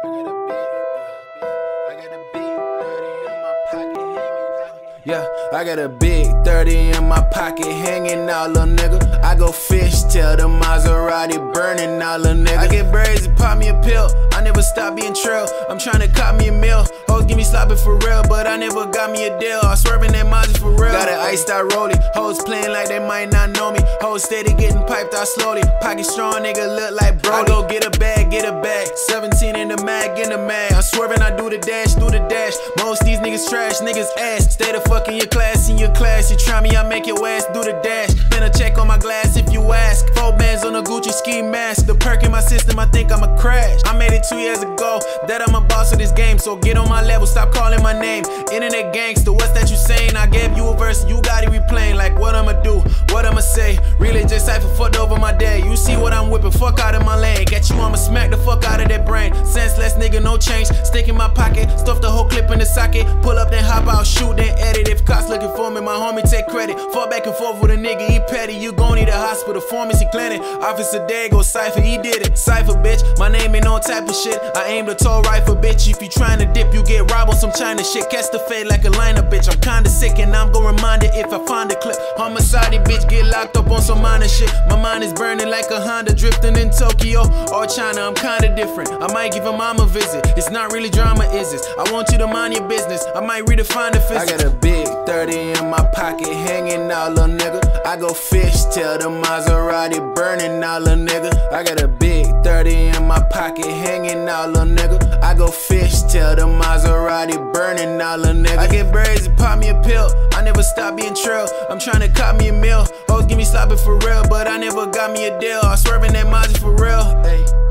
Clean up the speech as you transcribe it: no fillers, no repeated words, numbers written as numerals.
Yeah, I got a big 30 in my pocket hanging out, little nigga. I go fish till the Maserati burning out, little nigga. I get braids and pop me a pill. I never stop being trill. I'm tryna cop me a meal. Hoes give me sloppy for real, but I never got me a deal. I swerving that Mazda for real. Got an iced out rollie. Hoes playing like they might not know me. Hoes steady getting piped out slowly. Pocket strong, nigga look like Brody. I go get a bag, get a bag. 17 in the mag, in the mag. I'm swerving, I do the dash, do the dash. Most these niggas trash, niggas ass. Stay the fuck in your class, in your class. You try me, I make your ass do the dash. Then a check on my glass if you ask. 4 bands on a Gucci ski mask. The perk in my system, I think I'ma crash. I made it 2 years ago that I'm a boss of this game. So get on my level, stop calling my name. Internet gangster, what's that you saying? I gave you a verse, you got it replaying. Like what I'ma do, what I'ma say. Really just Cypher fucked over my day. You see what I'm whipping, fuck out of my lane. Get you, I'ma smack the fuck out of that brain. Senseless nigga, no change. Stick in my pocket, stuff the whole clip in the socket. Pull up, then hop out, shoot, then edit. If cops looking for me, my homie take credit. Fall back and forth with a nigga, he petty. You gon' need a hospital, pharmacy clinic. Officer Dago, Cypher, he did it. Cypher, bitch, my name ain't no type of shit. I aim the tow rifle, bitch. If you tryna dip, you get robbed on some China shit. Catch the fade like a liner, bitch. I'm kinda sick and I'm gon' remind it if I find a clip. Homicide, bitch, get locked up on some minor shit. My mind is burning like a Honda, drifting in Tokyo or China. I'm kinda different. I might give a mom a visit. It's not really drama, is it? I want you to mind your business. I might redefine the physics. I got a big 30 in my pocket hanging out, little nigga. I go fish till the Maserati burning out, little nigga. I got a big 30 in my pocket hanging out, little nigga. I go fish till the Maserati burning out, little nigga. I get braids and pop me a pill. I never stop being trill. I'm tryna cop me a meal. Hoes give me sloppy for real, but I never got me a deal. I swerving that Mazda for real. Ay.